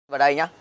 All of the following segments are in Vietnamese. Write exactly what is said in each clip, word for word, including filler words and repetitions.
Vào đây nhá.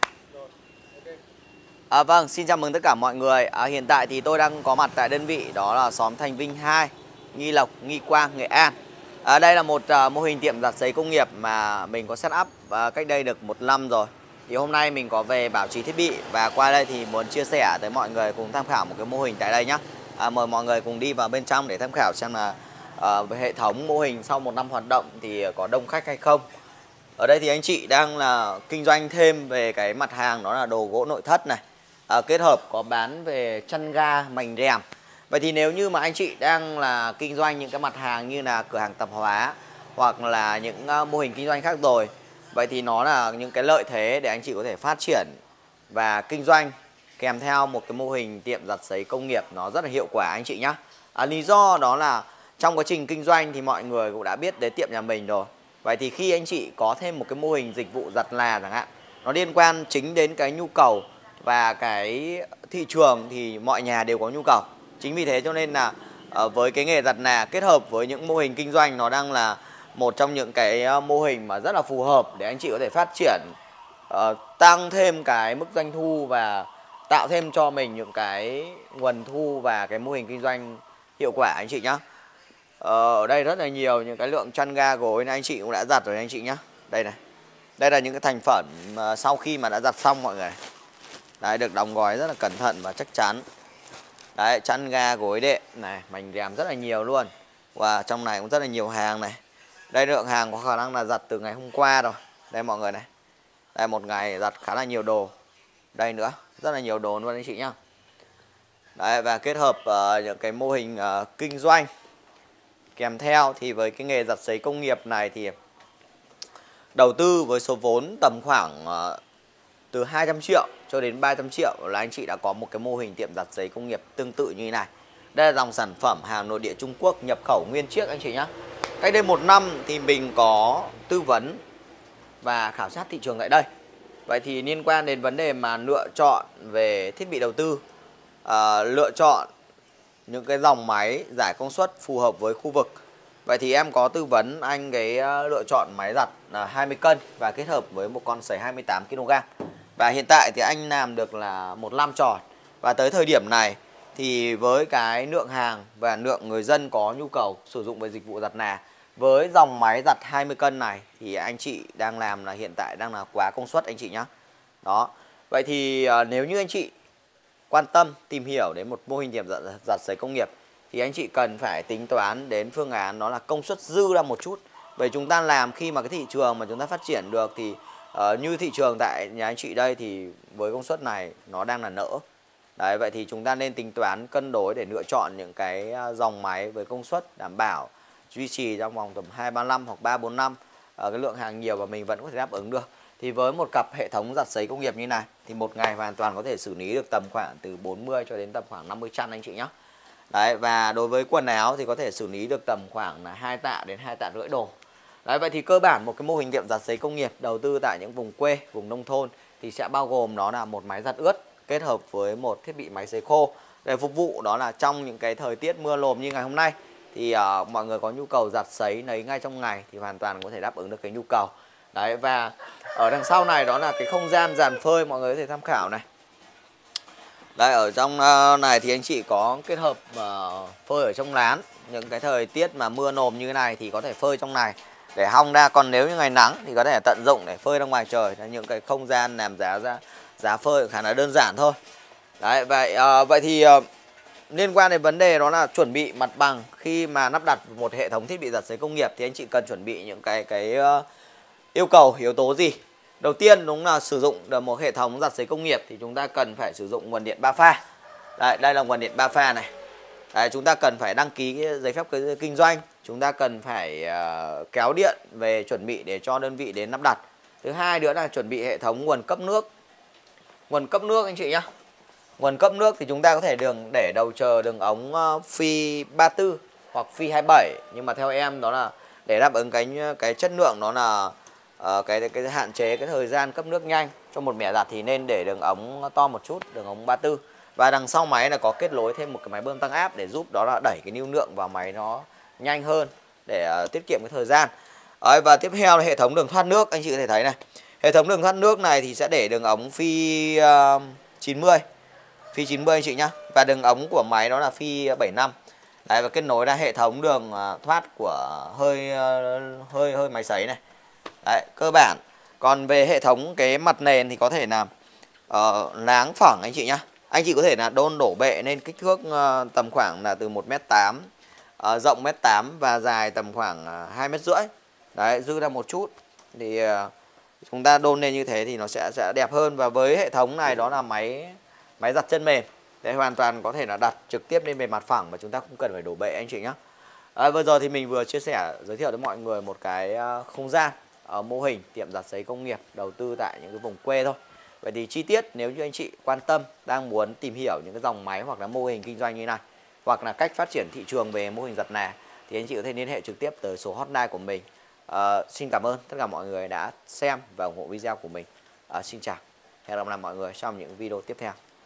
À, vâng, xin chào mừng tất cả mọi người. à, Hiện tại thì tôi đang có mặt tại đơn vị đó là xóm Thành Vinh hai, Nghi Lộc, Nghi Quang, Nghệ An. à, Đây là một uh, mô hình tiệm giặt sấy công nghiệp mà mình có set up uh, cách đây được một năm rồi. Thì hôm nay mình có về bảo trì thiết bị và qua đây thì muốn chia sẻ tới mọi người cùng tham khảo một cái mô hình tại đây nhá. à, Mời mọi người cùng đi vào bên trong để tham khảo xem là uh, hệ thống mô hình sau một năm hoạt động thì có đông khách hay không. Ở đây thì anh chị đang là kinh doanh thêm về cái mặt hàng đó là đồ gỗ nội thất này, à, kết hợp có bán về chăn ga, mành rèm. Vậy thì nếu như mà anh chị đang là kinh doanh những cái mặt hàng như là cửa hàng tạp hóa hoặc là những uh, mô hình kinh doanh khác rồi, vậy thì nó là những cái lợi thế để anh chị có thể phát triển và kinh doanh kèm theo một cái mô hình tiệm giặt sấy công nghiệp nó rất là hiệu quả anh chị nhé. à, Lý do đó là trong quá trình kinh doanh thì mọi người cũng đã biết đến tiệm nhà mình rồi. Vậy thì khi anh chị có thêm một cái mô hình dịch vụ giặt là chẳng hạn, nó liên quan chính đến cái nhu cầu và cái thị trường thì mọi nhà đều có nhu cầu. Chính vì thế cho nên là uh, với cái nghề giặt là kết hợp với những mô hình kinh doanh, nó đang là một trong những cái mô hình mà rất là phù hợp để anh chị có thể phát triển, uh, tăng thêm cái mức doanh thu và tạo thêm cho mình những cái nguồn thu và cái mô hình kinh doanh hiệu quả anh chị nhé. Ờ, ở đây rất là nhiều những cái lượng chăn ga gối này anh chị cũng đã giặt rồi anh chị nhé. Đây này. Đây là những cái thành phẩm mà sau khi mà đã giặt xong mọi người. Đấy, được đóng gói rất là cẩn thận và chắc chắn. Đấy, chăn ga gối đệm này, mành rèm rất là nhiều luôn. Và trong này cũng rất là nhiều hàng này. Đây lượng hàng có khả năng là giặt từ ngày hôm qua rồi. Đây mọi người này. Đây một ngày giặt khá là nhiều đồ. Đây nữa, rất là nhiều đồ luôn anh chị nhá. Đấy, và kết hợp uh, những cái mô hình uh, kinh doanh kèm theo thì với cái nghề giặt sấy công nghiệp này thì đầu tư với số vốn tầm khoảng uh, từ hai trăm triệu cho đến ba trăm triệu là anh chị đã có một cái mô hình tiệm giặt sấy công nghiệp tương tự như thế này. Đây là dòng sản phẩm hàng nội địa Trung Quốc nhập khẩu nguyên chiếc anh chị nhé. Cách đây một năm thì mình có tư vấn và khảo sát thị trường tại đây. Vậy thì liên quan đến vấn đề mà lựa chọn về thiết bị đầu tư, uh, lựa chọn những cái dòng máy giải công suất phù hợp với khu vực. Vậy thì em có tư vấn anh cái lựa chọn máy giặt là hai mươi cân và kết hợp với một con sấy hai mươi tám ki lô gam. Và hiện tại thì anh làm được là một năm tròn. Và tới thời điểm này thì với cái lượng hàng và lượng người dân có nhu cầu sử dụng về dịch vụ giặt nà, với dòng máy giặt hai mươi cân này thì anh chị đang làm là hiện tại đang là quá công suất anh chị nhé. Đó. Vậy thì nếu như anh chị quan tâm tìm hiểu đến một mô hình tiệm giặt, giặt sấy công nghiệp thì anh chị cần phải tính toán đến phương án đó là công suất dư ra một chút. Vậy chúng ta làm khi mà cái thị trường mà chúng ta phát triển được thì uh, như thị trường tại nhà anh chị đây thì với công suất này nó đang là nỡ. Đấy, vậy thì chúng ta nên tính toán cân đối để lựa chọn những cái dòng máy với công suất đảm bảo duy trì trong vòng tầm hai ba năm hoặc ba bốn năm, uh, cái lượng hàng nhiều và mình vẫn có thể đáp ứng được. Thì với một cặp hệ thống giặt sấy công nghiệp như này thì một ngày hoàn toàn có thể xử lý được tầm khoảng từ bốn mươi cho đến tầm khoảng năm mươi chăn anh chị nhé. Đấy, và đối với quần áo thì có thể xử lý được tầm khoảng là hai tạ đến hai tạ rưỡi đồ. Đấy, vậy thì cơ bản một cái mô hình tiệm giặt sấy công nghiệp đầu tư tại những vùng quê, vùng nông thôn thì sẽ bao gồm đó là một máy giặt ướt kết hợp với một thiết bị máy sấy khô để phục vụ đó là trong những cái thời tiết mưa lồm như ngày hôm nay thì uh, mọi người có nhu cầu giặt sấy lấy ngay trong ngày thì hoàn toàn có thể đáp ứng được cái nhu cầu. Đấy, và ở đằng sau này đó là cái không gian dàn phơi mọi người có thể tham khảo này. Đây, ở trong này thì anh chị có kết hợp uh, phơi ở trong lán. Những cái thời tiết mà mưa nồm như thế này thì có thể phơi trong này để hong ra. Còn nếu như ngày nắng thì có thể tận dụng để phơi ra ngoài trời. Những cái không gian làm giá ra giá phơi khá là đơn giản thôi. Đấy, vậy uh, vậy thì uh, liên quan đến vấn đề đó là chuẩn bị mặt bằng khi mà lắp đặt một hệ thống thiết bị giặt sấy công nghiệp thì anh chị cần chuẩn bị những cái cái uh, yêu cầu, yếu tố gì? Đầu tiên đúng là sử dụng được một hệ thống giặt sấy công nghiệp thì chúng ta cần phải sử dụng nguồn điện ba pha. Đây, đây là nguồn điện ba pha này. Đấy, chúng ta cần phải đăng ký giấy phép kinh doanh, chúng ta cần phải uh, kéo điện về chuẩn bị để cho đơn vị đến lắp đặt. Thứ hai nữa là chuẩn bị hệ thống nguồn cấp nước. Nguồn cấp nước anh chị nhá. Nguồn cấp nước thì chúng ta có thể đường để đầu chờ đường ống uh, phi ba tư hoặc phi hai bảy, nhưng mà theo em đó là để đáp ứng cái cái chất lượng đó là uh, cái cái hạn chế cái thời gian cấp nước nhanh cho một mẻ giặt thì nên để đường ống to một chút, đường ống ba tư. Và đằng sau máy là có kết nối thêm một cái máy bơm tăng áp để giúp đó là đẩy cái lưu lượng vào máy nó nhanh hơn để uh, tiết kiệm cái thời gian. Đấy, và tiếp theo là hệ thống đường thoát nước anh chị có thể thấy này. Hệ thống đường thoát nước này thì sẽ để đường ống phi uh, chín mươi, phi chín mươi anh chị nhá. Và đường ống của máy đó là phi bảy mươi lăm. Đấy, và kết nối ra hệ thống đường thoát của hơi hơi hơi máy sấy này. Đấy, cơ bản. Còn về hệ thống cái mặt nền thì có thể là uh, láng phẳng anh chị nhá. Anh chị có thể là đôn đổ bệ nên kích thước uh, tầm khoảng là từ một mét tám, uh, rộng một mét tám và dài tầm khoảng uh, hai mét rưỡi. Đấy, dư ra một chút thì uh, chúng ta đôn lên như thế thì nó sẽ sẽ đẹp hơn. Và với hệ thống này đó là máy máy giặt chân mềm. Đấy, hoàn toàn có thể là đặt trực tiếp lên bề mặt phẳng mà chúng ta không cần phải đổ bệ anh chị nhé. À, vừa rồi thì mình vừa chia sẻ giới thiệu với mọi người một cái không gian ở mô hình tiệm giặt giấy công nghiệp đầu tư tại những cái vùng quê thôi. Vậy thì chi tiết nếu như anh chị quan tâm, đang muốn tìm hiểu những cái dòng máy hoặc là mô hình kinh doanh như này, hoặc là cách phát triển thị trường về mô hình giặt nè, thì anh chị có thể liên hệ trực tiếp tới số hotline của mình. À, xin cảm ơn tất cả mọi người đã xem và ủng hộ video của mình. À, xin chào, hẹn gặp lại mọi người trong những video tiếp theo.